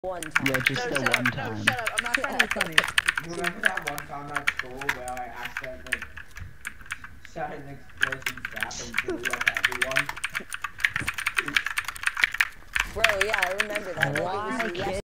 One time. Yeah, just No, the one time. No, shut up. I'm not trying to be funny. Remember that one time at school where I accidentally shot an explosion trap and blew up everyone? Bro, yeah, I remember that. Why?